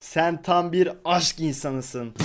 Sen tam bir aşk insanısın.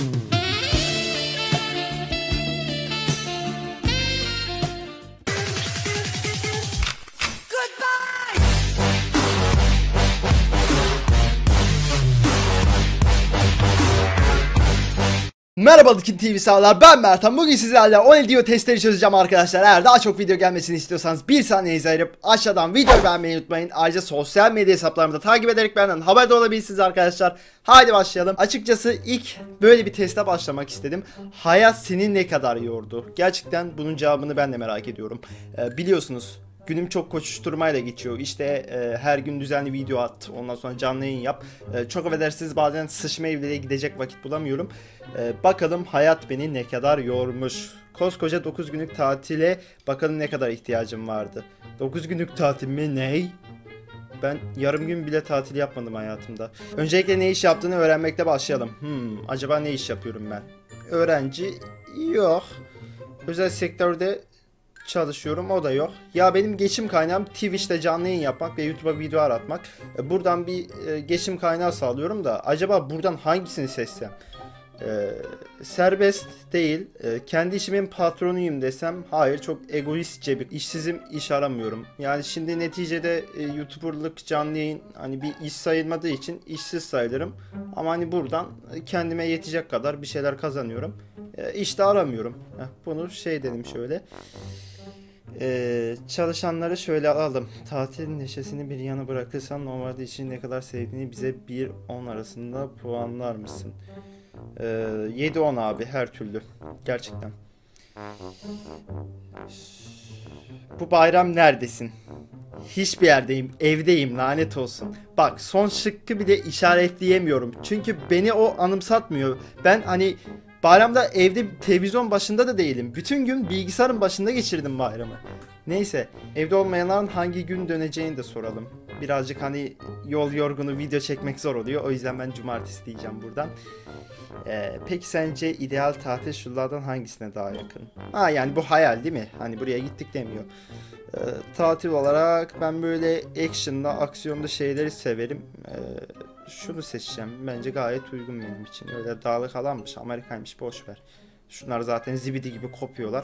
Merhaba Dikin TV sağlar, ben Mertan. Bugün sizlerle 17 video testleri çözeceğim arkadaşlar. Eğer daha çok video gelmesini istiyorsanız bir saniyenizi ayırıp aşağıdan videoyu beğenmeyi unutmayın. Ayrıca sosyal medya hesaplarımı da takip ederek benden haberdar olabilirsiniz arkadaşlar. Haydi başlayalım. Açıkçası ilk böyle bir teste başlamak istedim. Hayat seni ne kadar yordu? Gerçekten bunun cevabını ben de merak ediyorum. Biliyorsunuz günüm çok koşuşturmayla geçiyor. İşte her gün düzenli video at. Ondan sonra canlı yayın yap. Çok affedersiniz, bazen sıçma evliliğe gidecek vakit bulamıyorum. Bakalım hayat beni ne kadar yormuş. Koskoca 9 günlük tatile bakalım ne kadar ihtiyacım vardı. 9 günlük tatil mi? Ney? Ben yarım gün bile tatil yapmadım hayatımda. Öncelikle ne iş yaptığını öğrenmekle başlayalım. Acaba ne iş yapıyorum ben? Öğrenci yok. Özel sektörde çalışıyorum, o da yok. Ya benim geçim kaynağım Twitch'te canlı yayın yapmak ve YouTube'a video aratmak. Buradan bir geçim kaynağı sağlıyorum da acaba buradan hangisini seçsem? Serbest değil. Kendi işimin patronuyum desem hayır, çok egoistçe bir işsizim, iş aramıyorum. Yani şimdi neticede YouTuber'lık, canlı yayın hani bir iş sayılmadığı için işsiz sayılırım. Ama hani buradan kendime yetecek kadar bir şeyler kazanıyorum. İş de aramıyorum. Bunu şey dedim şöyle. Çalışanları şöyle alalım. Tatil neşesini bir yana bırakırsan normalde işini ne kadar sevdiğini bize 1-10 arasında puanlar mısın? 7-10 abi, her türlü. Gerçekten. Bu bayram neredesin? Hiçbir yerdeyim. Evdeyim, lanet olsun. Bak, son şıkkı bile işaretleyemiyorum. Çünkü beni o anımsatmıyor. Ben hani bayramda evde televizyon başında da değilim. Bütün gün bilgisayarın başında geçirdim bayramı. Neyse, evde olmayanların hangi gün döneceğini de soralım. Birazcık hani yol yorgunu video çekmek zor oluyor. O yüzden ben cumartesi diyeceğim buradan. Peki sence ideal tatil şunlardan hangisine daha yakın? Yani bu hayal değil mi? Hani buraya gittik demiyor. Tatil olarak ben böyle action'da, aksiyonda şeyleri severim. Şunu seçeceğim. Bence gayet uygun benim için. Öyle dağlık alanmış, Amerika'ymış, boş ver. Şunlar zaten zibidi gibi kopuyorlar.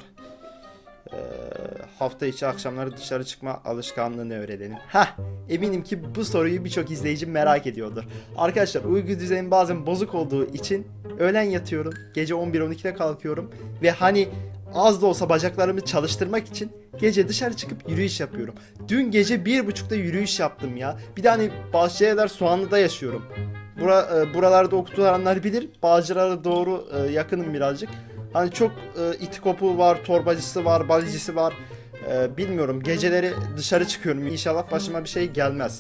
Hafta içi akşamları dışarı çıkma alışkanlığını öğrenelim. Eminim ki bu soruyu birçok izleyicim merak ediyordur. Arkadaşlar, uyku düzenim bazen bozuk olduğu için öğlen yatıyorum, gece 11-12'de kalkıyorum ve hani az da olsa bacaklarımı çalıştırmak için gece dışarı çıkıp yürüyüş yapıyorum. Dün gece 1.30'da yürüyüş yaptım ya. Bir de hani Bahçeler Soğanlı'da yaşıyorum. Buralarda okutulanlar bilir. Bağcılar'a doğru yakınım birazcık. Hani çok iti kopuğu var, torbacısı var, balicisi var. Bilmiyorum, geceleri dışarı çıkıyorum. İnşallah başıma bir şey gelmez.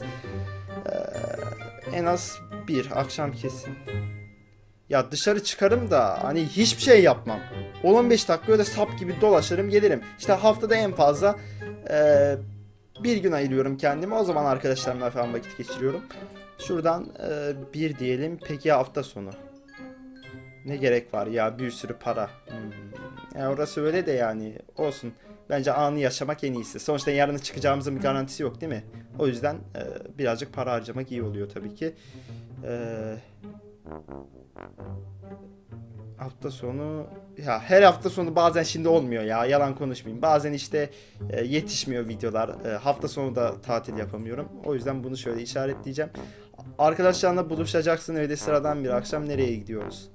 En az bir akşam kesin. Ya dışarı çıkarım da hani hiçbir şey yapmam. 10-15 dakika öyle sap gibi dolaşırım gelirim. İşte haftada en fazla bir gün ayırıyorum kendime. O zaman arkadaşlarımla falan vakit geçiriyorum. Şuradan bir diyelim. Peki ya hafta sonu? Ne gerek var ya, bir sürü para. Yani orası öyle de yani olsun. Bence anı yaşamak en iyisi. Sonuçta yarın çıkacağımızın bir garantisi yok değil mi? O yüzden birazcık para harcamak iyi oluyor tabii ki. Hafta sonu ya, her hafta sonu bazen şimdi olmuyor ya, yalan konuşmayayım. Bazen işte yetişmiyor videolar. Hafta sonu da tatil yapamıyorum. O yüzden bunu şöyle işaretleyeceğim. Arkadaşlarla buluşacaksın öyle sıradan bir akşam, nereye gidiyoruz?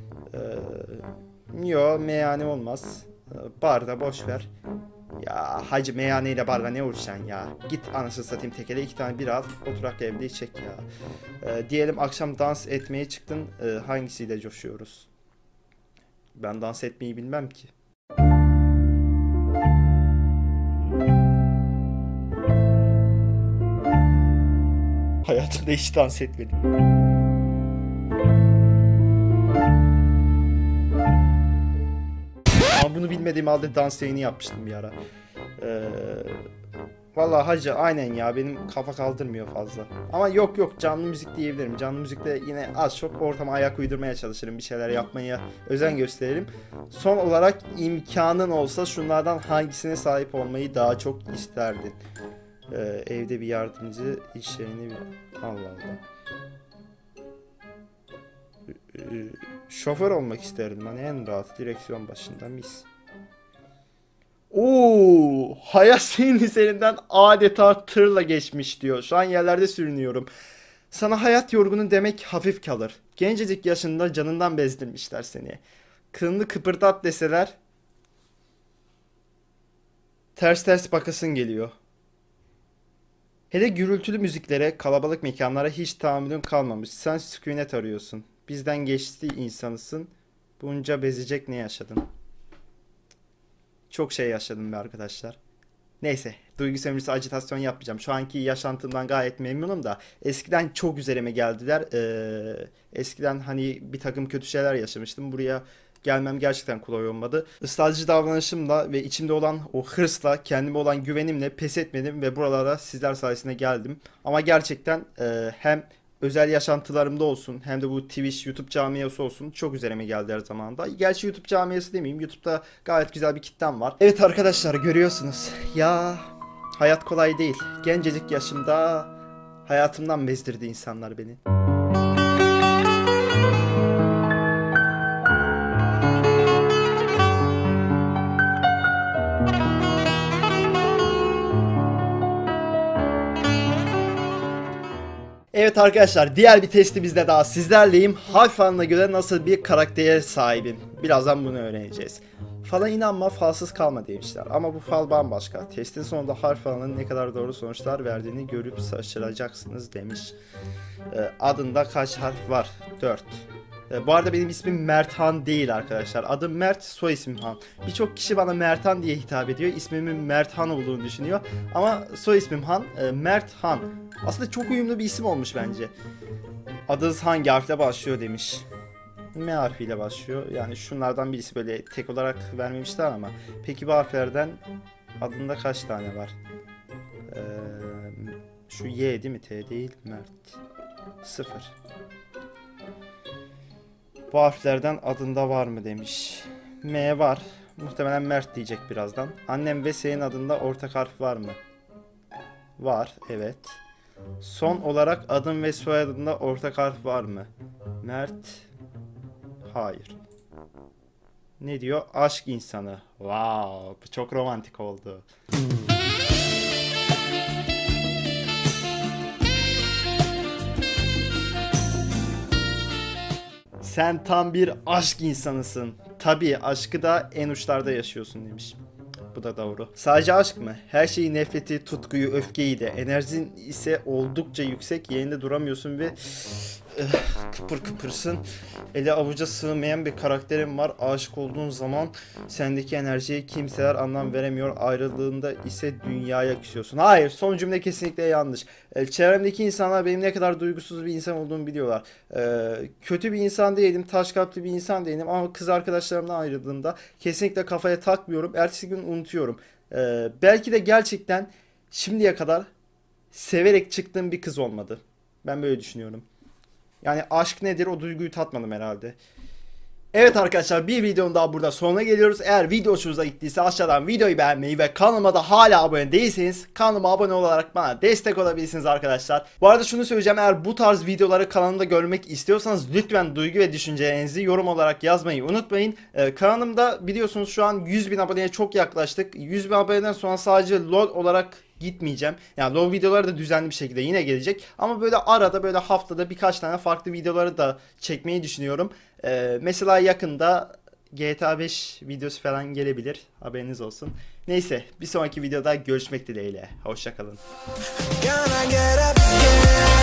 Meyhane olmaz. Barda boş ver. Ya hacı, meyhaneyle barda ne uğraşacaksın ya? Git anasını satayım, tekele 2 tane bira al, oturak evde içecek ya. Diyelim akşam dans etmeye çıktın. Hangisiyle coşuyoruz? Ben dans etmeyi bilmem ki. Hayatımda hiç dans etmedim. Ama bunu bilmediğim halde dans yayını yapmıştım bir ara. Vallahi hacı aynen ya, benim kafa kaldırmıyor fazla. Ama yok, canlı müzik diyebilirim. Canlı müzikte yine az çok ortama ayak uydurmaya çalışırım. Bir şeyler yapmaya özen gösteririm. Son olarak imkanın olsa şunlardan hangisine sahip olmayı daha çok isterdin? Evde bir yardımcı, iş yerini bir... Allah Allah. Şoför olmak isterdim. Hani en rahat direksiyon başında mis. Oo, hayat senin üzerinden adeta tırla geçmiş diyor. Şu an yerlerde sürünüyorum. Sana hayat yorgunu demek hafif kalır. Gencecik yaşında canından bezdirmişler seni. Kılını kıpırdat deseler ters ters bakasın geliyor. Hele gürültülü müziklere, kalabalık mekanlara hiç tahammülün kalmamış. Sen sükunet arıyorsun. Bizden geçti insanısın. Bunca bezecek ne yaşadın? Çok şey yaşadım be arkadaşlar. Neyse, duygu sömürüsü ajitasyon yapmayacağım. Şu anki yaşantımdan gayet memnunum da eskiden çok üzerime geldiler. Eskiden hani bir takım kötü şeyler yaşamıştım. Buraya gelmem gerçekten kolay olmadı. Israrcı davranışımla ve içimde olan o hırsla, kendime olan güvenimle pes etmedim ve buralara sizler sayesinde geldim. Ama gerçekten hem özel yaşantılarımda olsun hem de bu Twitch, YouTube camiası olsun çok üzerime geldi her zaman da. Gerçi YouTube camiası demeyeyim. YouTube'da gayet güzel bir kitlem var. Evet arkadaşlar görüyorsunuz. Ya hayat kolay değil. Gencecik yaşımda hayatımdan bezdirdi insanlar beni. Evet arkadaşlar diğer bir testimizde daha sizlerleyim. Harf falına göre nasıl bir karaktere sahibim? Birazdan bunu öğreneceğiz. Fala inanma falsız kalma demişler ama bu fal bambaşka. Testin sonunda harf falının ne kadar doğru sonuçlar verdiğini görüp şaşıracaksınız demiş. Adında kaç harf var? 4. Bu arada benim ismim Merthan değil arkadaşlar. Adım Mert, soy ismim Han. Birçok kişi bana Merthan diye hitap ediyor. İsmimin Merthan olduğunu düşünüyor. Ama soy ismim Han, Mert Han. Aslında çok uyumlu bir isim olmuş bence. Adınız hangi harfle başlıyor demiş. M harfiyle başlıyor. Yani şunlardan birisi böyle tek olarak vermemişler ama. Peki bu harflerden adında kaç tane var? Şu Y değil mi? T değil. Mert. 0. Bu harflerden adında var mı demiş. M var. Muhtemelen Mert diyecek birazdan. Annem ve senin adında ortak harf var mı? Var. Evet. Son olarak adın ve soyadında ortak harf var mı? Mert. Hayır. Ne diyor? Aşk insanı. Wow. Bu çok romantik oldu. Sen tam bir aşk insanısın. Tabii aşkı da en uçlarda yaşıyorsun demiş. Bu da doğru. Sadece aşk mı? Her şeyi nefreti, tutkuyu, öfkeyi de. Enerjin ise oldukça yüksek. Yerinde duramıyorsun ve kıpır kıpırsın. Ele avuca sığmayan bir karakterin var. Aşık olduğun zaman sendeki enerjiye kimseler anlam veremiyor. Ayrıldığında ise dünyaya küsüyorsun. Hayır, son cümle kesinlikle yanlış. Çevremdeki insanlar benim ne kadar duygusuz bir insan olduğumu biliyorlar. Kötü bir insan değilim, taş kalpli bir insan değilim ama kız arkadaşlarımdan ayrıldığımda kesinlikle kafaya takmıyorum. Ertesi gün unutuyorum. Belki de gerçekten şimdiye kadar severek çıktığım bir kız olmadı. Ben böyle düşünüyorum. Yani aşk nedir o duyguyu tatmadım herhalde. Evet arkadaşlar bir videonun daha burada sonuna geliyoruz. Eğer video hoşunuza gittiyse aşağıdan videoyu beğenmeyi ve kanalıma da hala abone değilseniz kanalıma abone olarak bana destek olabilirsiniz arkadaşlar. Bu arada şunu söyleyeceğim, eğer bu tarz videoları kanalımda görmek istiyorsanız lütfen duygu ve düşüncelerinizi yorum olarak yazmayı unutmayın. Kanalımda biliyorsunuz şu an 100.000 aboneye çok yaklaştık. 100.000 aboneden sonra sadece LOL olarak gitmeyeceğim. Yani LoL videoları da düzenli bir şekilde yine gelecek. Ama böyle arada böyle haftada birkaç tane farklı videoları da çekmeyi düşünüyorum. Mesela yakında GTA 5 videosu falan gelebilir. Haberiniz olsun. Neyse bir sonraki videoda görüşmek dileğiyle. Hoşça kalın.